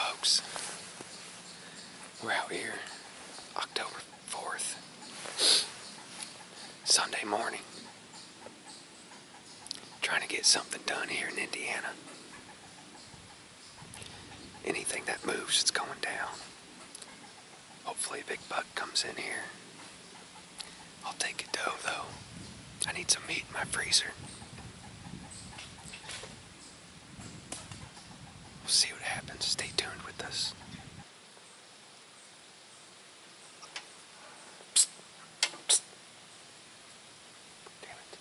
folks. We're out here, October 4th, Sunday morning, trying to get something done here in Indiana. Anything that moves, it's going down. Hopefully a big buck comes in here. I'll take a doe, though. I need some meat in my freezer. We'll see what happens. Stay tuned with us. Psst. Psst. Damn it.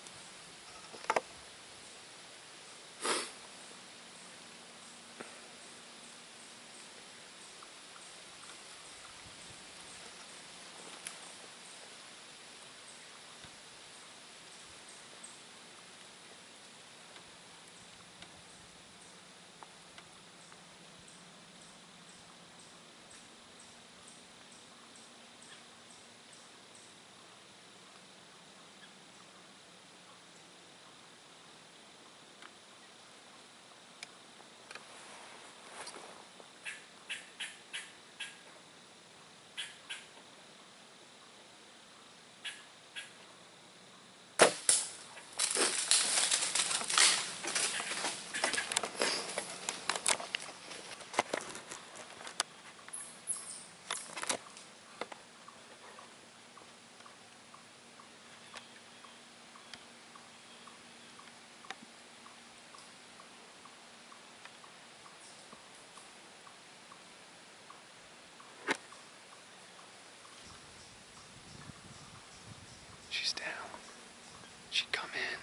She's down. She come in.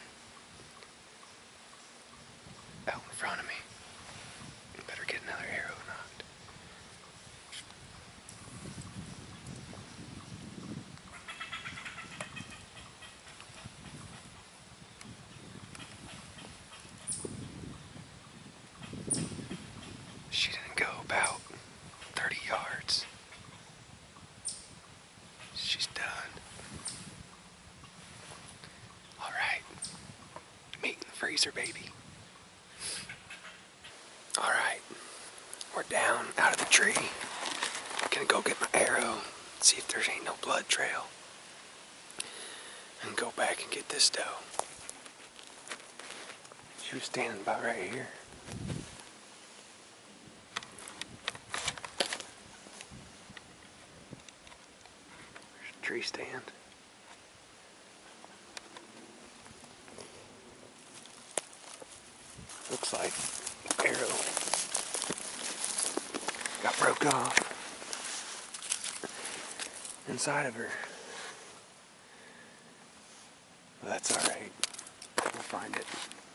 Out in front of me. Better get another arrow knocked. She didn't go about 30 yards. She's done. Alright. Meat in the freezer, baby. Alright. We're down out of the tree. Gonna go get my arrow, see if there ain't no blood trail, and go back and get this doe. She was standing about right here. There's a tree stand. Looks like the arrow got broke off inside of her. Well, that's alright. We'll find it.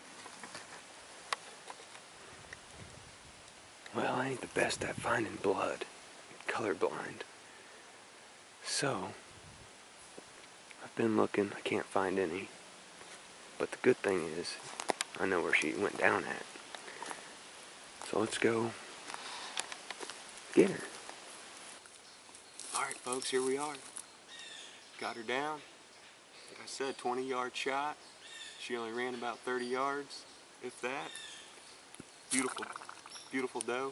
Well, I ain't the best at finding blood. I'm colorblind. So, I've been looking. I can't find any. But the good thing is, I know where she went down at. So let's go get her. Alright folks, here we are. Got her down. Like I said, 20-yard shot. She only ran about 30 yards, if that. Beautiful, beautiful doe.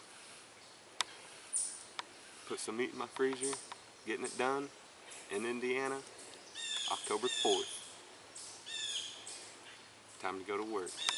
Put some meat in my freezer. Getting it done in Indiana, October 4th. Time to go to work.